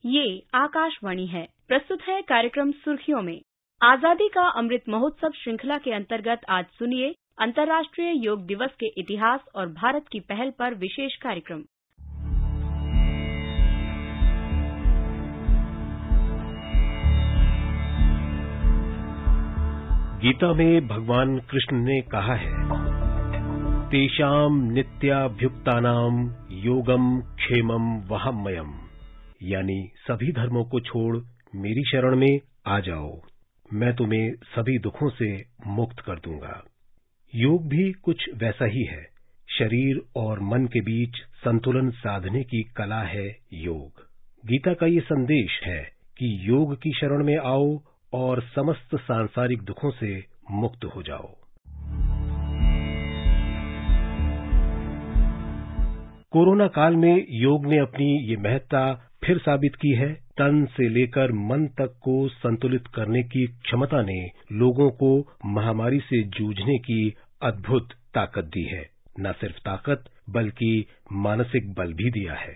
ये आकाशवाणी है। प्रस्तुत है कार्यक्रम सुर्खियों में। आजादी का अमृत महोत्सव श्रृंखला के अंतर्गत आज सुनिए अंतर्राष्ट्रीय योग दिवस के इतिहास और भारत की पहल पर विशेष कार्यक्रम। गीता में भगवान कृष्ण ने कहा है, तेषाम नित्याभ्युक्तानाम योगम क्षेमम वहाम्यहम्, यानी सभी धर्मों को छोड़ मेरी शरण में आ जाओ, मैं तुम्हें सभी दुखों से मुक्त कर दूंगा। योग भी कुछ वैसा ही है। शरीर और मन के बीच संतुलन साधने की कला है योग। गीता का ये संदेश है कि योग की शरण में आओ और समस्त सांसारिक दुखों से मुक्त हो जाओ। कोरोना काल में योग ने अपनी ये महत्ता फिर साबित की है। तन से लेकर मन तक को संतुलित करने की क्षमता ने लोगों को महामारी से जूझने की अद्भुत ताकत दी है। न सिर्फ ताकत बल्कि मानसिक बल भी दिया है।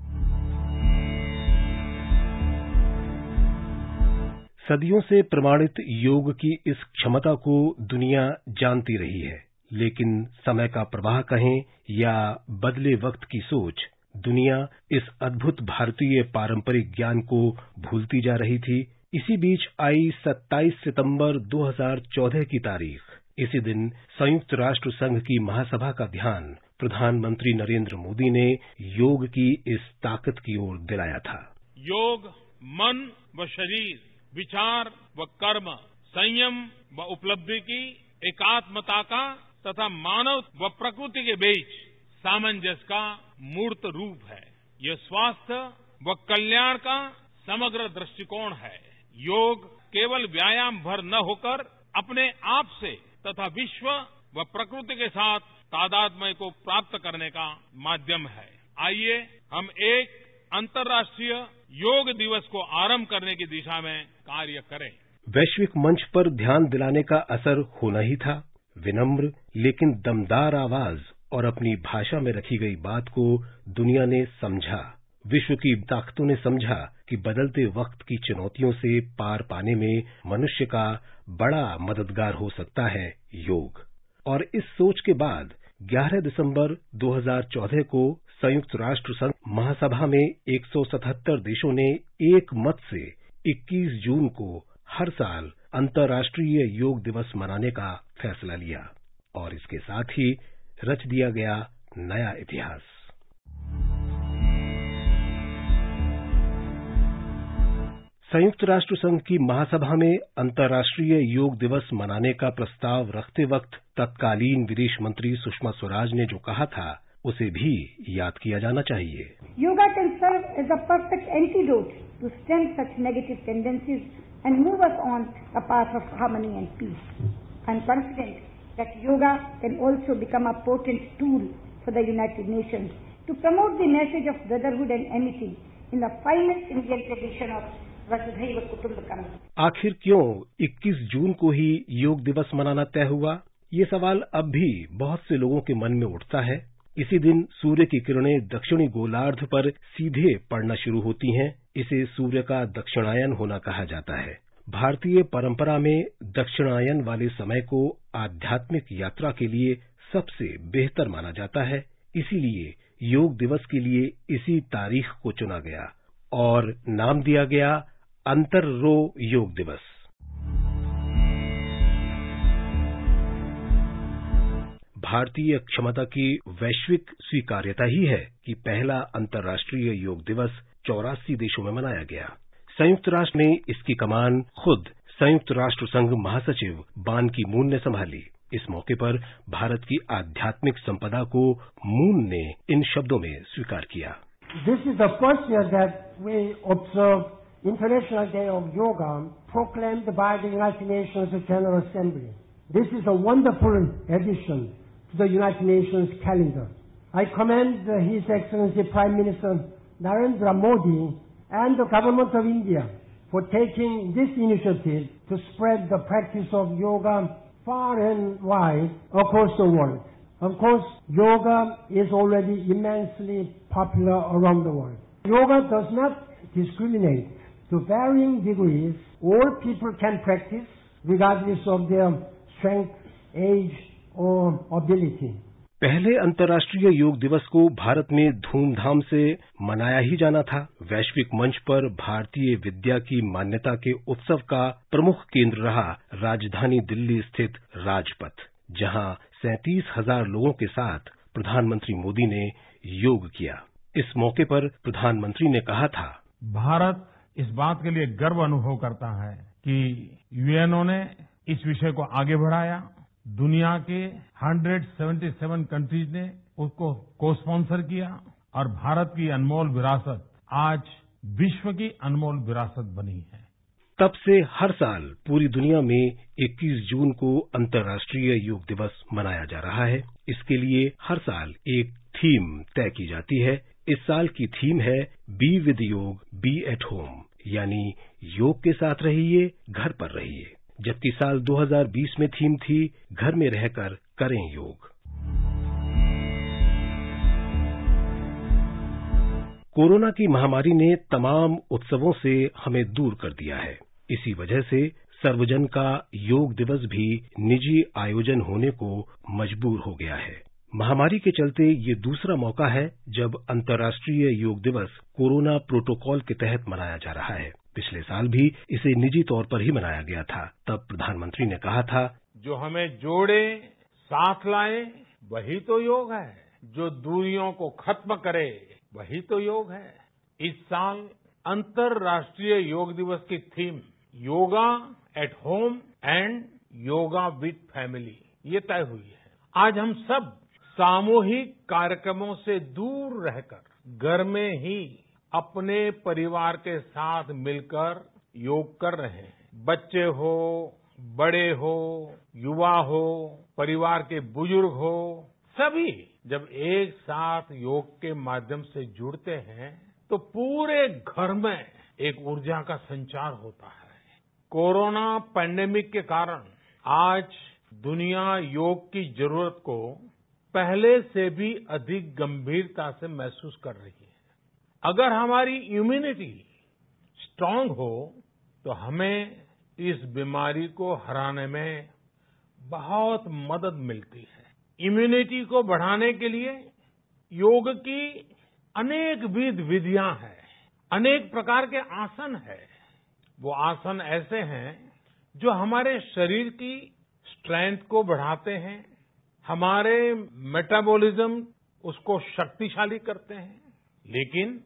सदियों से प्रमाणित योग की इस क्षमता को दुनिया जानती रही है, लेकिन समय का प्रवाह कहें या बदले वक्त की सोच, दुनिया इस अद्भुत भारतीय पारंपरिक ज्ञान को भूलती जा रही थी। इसी बीच आई 27 सितंबर 2014 की तारीख। इसी दिन संयुक्त राष्ट्र संघ की महासभा का ध्यान प्रधानमंत्री नरेंद्र मोदी ने योग की इस ताकत की ओर दिलाया था। योग मन व शरीर, विचार व कर्म, संयम व उपलब्धि की एकात्मता का तथा मानव व प्रकृति के बीच सामंजस्य का मूर्त रूप है। यह स्वास्थ्य व कल्याण का समग्र दृष्टिकोण है। योग केवल व्यायाम भर न होकर अपने आप से तथा विश्व व प्रकृति के साथ तादात्म्य को प्राप्त करने का माध्यम है। आइए हम एक अंतर्राष्ट्रीय योग दिवस को आरंभ करने की दिशा में कार्य करें। वैश्विक मंच पर ध्यान दिलाने का असर होना ही था। विनम्र लेकिन दमदार आवाज और अपनी भाषा में रखी गई बात को दुनिया ने समझा। विश्व की ताकतों ने समझा कि बदलते वक्त की चुनौतियों से पार पाने में मनुष्य का बड़ा मददगार हो सकता है योग। और इस सोच के बाद 11 दिसंबर 2014 को संयुक्त राष्ट्र संघ महासभा में 177 देशों ने एक मत से 21 जून को हर साल अंतर्राष्ट्रीय योग दिवस मनाने का फैसला लिया और इसके साथ ही रच दिया गया नया इतिहास। संयुक्त राष्ट्र संघ की महासभा में अंतर्राष्ट्रीय योग दिवस मनाने का प्रस्ताव रखते वक्त तत्कालीन विदेश मंत्री सुषमा स्वराज ने जो कहा था उसे भी याद किया जाना चाहिए। Yoga can serve as a perfect antidote to stem such negative tendencies and move us on a path of harmony and peace. I am confident that yoga can also become a potent tool for the United Nations to promote the message of brotherhood and amity in the finest Indian tradition of वसुधैव कुटुंबकम। आखिर क्यों 21 जून को ही योग दिवस मनाना तय हुआ? ये सवाल अब भी बहुत से लोगों के मन में उठता है। इसी दिन सूर्य की किरणें दक्षिणी गोलार्ध पर सीधे पड़ना शुरू होती हैं। इसे सूर्य का दक्षिणायन होना कहा जाता है। भारतीय परंपरा में दक्षिणायन वाले समय को आध्यात्मिक यात्रा के लिए सबसे बेहतर माना जाता है। इसीलिए योग दिवस के लिए इसी तारीख को चुना गया और नाम दिया गया अंतर्रो योग दिवस। भारतीय क्षमता की वैश्विक स्वीकार्यता ही है कि पहला अंतर्राष्ट्रीय योग दिवस 84 देशों में मनाया गया। संयुक्त राष्ट्र में इसकी कमान खुद संयुक्त राष्ट्र संघ महासचिव बान की मून ने संभाली। इस मौके पर भारत की आध्यात्मिक संपदा को मून ने इन शब्दों में स्वीकार किया। This is the first year that we observe International Day of Yoga proclaimed by the United Nations General Assembly. This is a wonderful addition to the United Nations calendar. I commend His Excellency Prime Minister Narendra Modi and the Government of India for taking this initiative to spread the practice of yoga far and wide across the world. Of course, yoga is already immensely popular around the world. Yoga does not discriminate. To varying degrees, all people can practice regardless of their strength, age or ability. पहले अंतर्राष्ट्रीय योग दिवस को भारत में धूमधाम से मनाया ही जाना था। वैश्विक मंच पर भारतीय विद्या की मान्यता के उत्सव का प्रमुख केंद्र रहा राजधानी दिल्ली स्थित राजपथ, जहां 37,000 लोगों के साथ प्रधानमंत्री मोदी ने योग किया। इस मौके पर प्रधानमंत्री ने कहा था, भारत इस बात के लिए गर्व अनुभव करता है कि यूएनओ ने इस विषय को आगे बढ़ाया। दुनिया के 177 कंट्रीज ने उसको को-स्पॉन्सर किया और भारत की अनमोल विरासत आज विश्व की अनमोल विरासत बनी है। तब से हर साल पूरी दुनिया में 21 जून को अंतर्राष्ट्रीय योग दिवस मनाया जा रहा है। इसके लिए हर साल एक थीम तय की जाती है। इस साल की थीम है be with yoga, be at home, यानी योग के साथ रहिए, घर पर रहिए। जबकि साल 2020 में थीम थी घर में रहकर करें योग। कोरोना की महामारी ने तमाम उत्सवों से हमें दूर कर दिया है। इसी वजह से सर्वजन का योग दिवस भी निजी आयोजन होने को मजबूर हो गया है। महामारी के चलते ये दूसरा मौका है जब अंतर्राष्ट्रीय योग दिवस कोरोना प्रोटोकॉल के तहत मनाया जा रहा है। पिछले साल भी इसे निजी तौर पर ही मनाया गया था। तब प्रधानमंत्री ने कहा था, जो हमें जोड़े, साथ लाए, वही तो योग है। जो दूरियों को खत्म करे, वही तो योग है। इस साल अंतर्राष्ट्रीय योग दिवस की theme yoga at home and yoga with family ये तय हुई है। आज हम सब सामूहिक कार्यक्रमों से दूर रहकर घर में ही अपने परिवार के साथ मिलकर योग कर रहे हैं। बच्चे हो, बड़े हो, युवा हो, परिवार के बुजुर्ग हो, सभी जब एक साथ योग के माध्यम से जुड़ते हैं तो पूरे घर में एक ऊर्जा का संचार होता है। कोरोना पैंडेमिक के कारण आज दुनिया योग की जरूरत को पहले से भी अधिक गंभीरता से महसूस कर रही है। अगर हमारी इम्यूनिटी स्ट्रांग हो तो हमें इस बीमारी को हराने में बहुत मदद मिलती है। इम्यूनिटी को बढ़ाने के लिए योग की अनेक विधियां हैं, अनेक प्रकार के आसन हैं। वो आसन ऐसे हैं जो हमारे शरीर की स्ट्रेंथ को बढ़ाते हैं, हमारे मेटाबॉलिज्म उसको शक्तिशाली करते हैं। लेकिन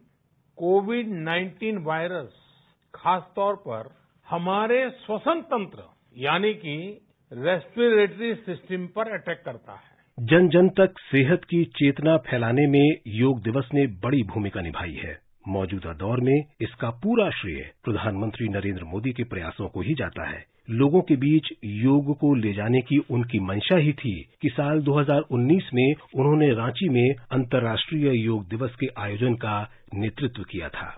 कोविड-19 वायरस खासतौर पर हमारे श्वसन तंत्र यानी कि रेस्पिरेटरी सिस्टम पर अटैक करता है। जन जन तक सेहत की चेतना फैलाने में योग दिवस ने बड़ी भूमिका निभाई है। मौजूदा दौर में इसका पूरा श्रेय प्रधानमंत्री नरेंद्र मोदी के प्रयासों को ही जाता है। लोगों के बीच योग को ले जाने की उनकी मंशा ही थी कि साल 2019 में उन्होंने रांची में अंतर्राष्ट्रीय योग दिवस के आयोजन का नेतृत्व किया था।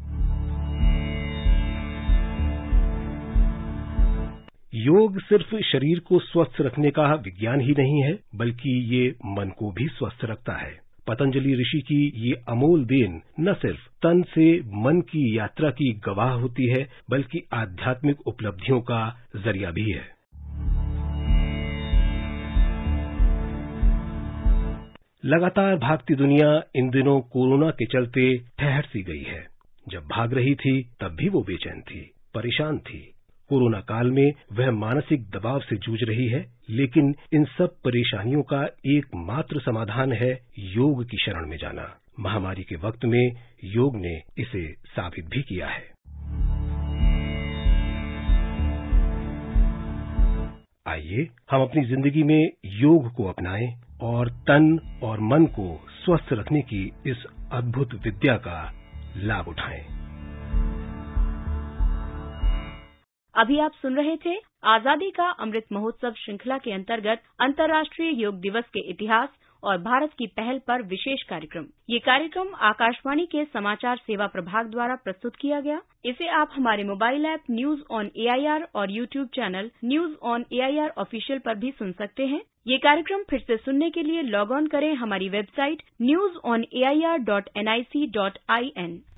योग सिर्फ शरीर को स्वस्थ रखने का विज्ञान ही नहीं है, बल्कि ये मन को भी स्वस्थ रखता है। पतंजलि ऋषि की ये अमोल देन न सिर्फ तन से मन की यात्रा की गवाह होती है, बल्कि आध्यात्मिक उपलब्धियों का जरिया भी है। लगातार भागती दुनिया इन दिनों कोरोना के चलते ठहर सी गई है। जब भाग रही थी तब भी वो बेचैन थी, परेशान थी। कोरोना काल में वह मानसिक दबाव से जूझ रही है, लेकिन इन सब परेशानियों का एकमात्र समाधान है योग की शरण में जाना। महामारी के वक्त में योग ने इसे साबित भी किया है। आइए हम अपनी जिंदगी में योग को अपनाएं और तन और मन को स्वस्थ रखने की इस अद्भुत विद्या का लाभ उठाएं। अभी आप सुन रहे थे आजादी का अमृत महोत्सव श्रृंखला के अंतर्गत अंतर्राष्ट्रीय योग दिवस के इतिहास और भारत की पहल पर विशेष कार्यक्रम। ये कार्यक्रम आकाशवाणी के समाचार सेवा प्रभाग द्वारा प्रस्तुत किया गया। इसे आप हमारे mobile app news on AIR और YouTube channel news on AIR official पर भी सुन सकते हैं। ये कार्यक्रम फिर से सुनने के लिए लॉग ऑन करें हमारी वेबसाइट newsonair.nic.in।